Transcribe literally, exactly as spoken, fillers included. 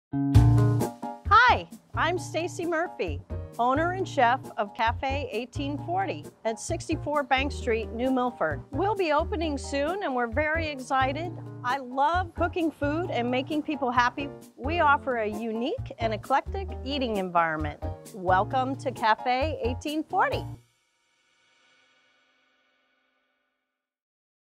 Hi, I'm Stacy Murphy, owner and chef of Cafe eighteen forty at sixty-four Bank Street, New Milford. We'll be opening soon and we're very excited. I love cooking food and making people happy. We offer a unique and eclectic eating environment. Welcome to Cafe eighteen forty.